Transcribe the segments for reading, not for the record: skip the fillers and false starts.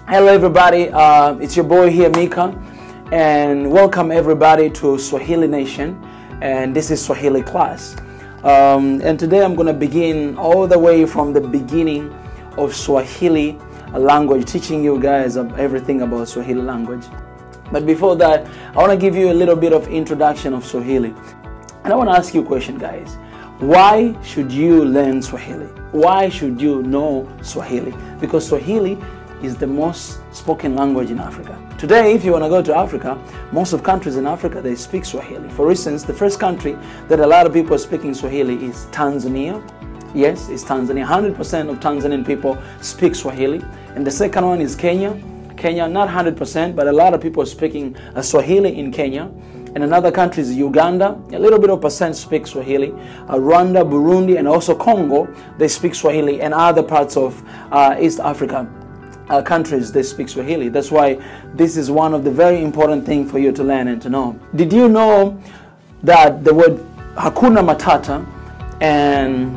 Hello everybody, it's your boy here Mika, and welcome everybody to Swahili Nation, and this is Swahili class. And today I'm going to begin all the way from the beginning of Swahili language, teaching you guys everything about Swahili language. But before that, I want to give you a little bit of introduction of Swahili. And I want to ask you a question, guys. Why should you learn Swahili? Why should you know Swahili? Because Swahili is the most spoken language in Africa. Today, if you want to go to Africa, most of countries in Africa, they speak Swahili. For instance, the first country that a lot of people are speaking Swahili is Tanzania. Yes, it's Tanzania. 100% of Tanzanian people speak Swahili. And the second one is Kenya. Kenya, not 100%, but a lot of people are speaking Swahili in Kenya. And another country is Uganda. A little bit of percent speak Swahili. Rwanda, Burundi, and also Congo, they speak Swahili. And other parts of East Africa countries, they speak Swahili. That's why this is one of the very important things for you to learn and to know. Did you know that the word Hakuna Matata and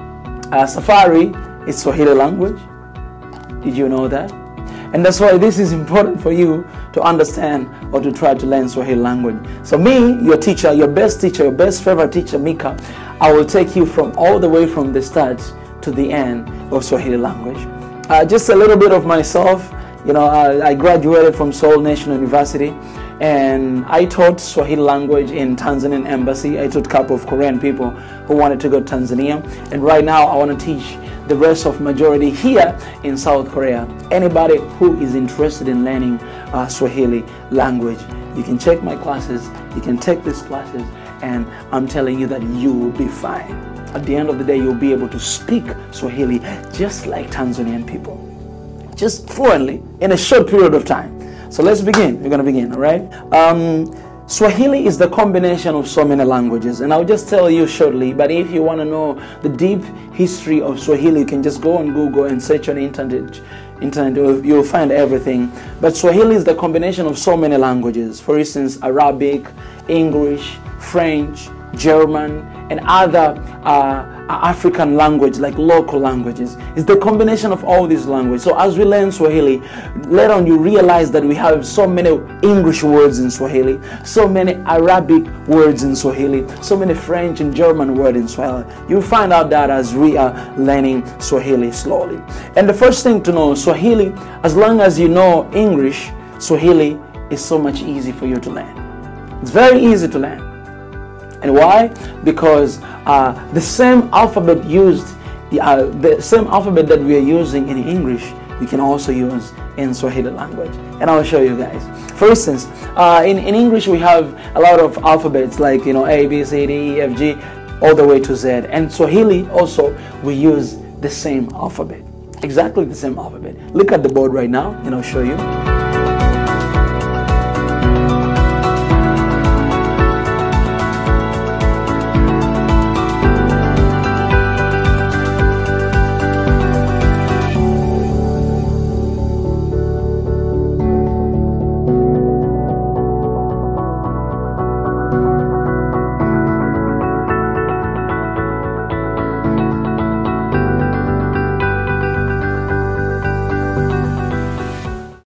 Safari is Swahili language? Did you know that? And that's why this is important for you to understand or to try to learn Swahili language. So me, your teacher, your best favorite teacher, Mika, I will take you from all the way from the start to the end of Swahili language. Just a little bit of myself. You know, I graduated from Seoul National University, and I taught Swahili language in Tanzanian embassy. I taught a couple of Korean people who wanted to go to Tanzania, and right now I want to teach the rest of majority here in South Korea. Anybody who is interested in learning Swahili language, you can check my classes, you can take these classes, and I'm telling you that you will be fine. At the end of the day, you'll be able to speak Swahili just like Tanzanian people, just fluently in a short period of time. So let's begin. We're going to begin, all right? Swahili is the combination of so many languages, and I'll just tell you shortly, but if you want to know the deep history of Swahili, you can just go on Google and search on internet, you'll find everything. But Swahili is the combination of so many languages. For instance, Arabic, English, French, German, and other African language, like local languages. It's the combination of all these languages. So as we learn Swahili, later on you realize that we have so many English words in Swahili, so many Arabic words in Swahili, so many French and German words in Swahili. You'll find out that as we are learning Swahili slowly. And the first thing to know, Swahili, as long as you know English, Swahili is so much easy for you to learn. It's very easy to learn. And why? Because the same alphabet used, the same alphabet that we are using in English, you can also use in Swahili language. And I'll show you guys. For instance, in English we have a lot of alphabets like, you know, A, B, C, D, E, F, G, all the way to Z. And Swahili also, we use the same alphabet. Exactly the same alphabet. Look at the board right now and I'll show you.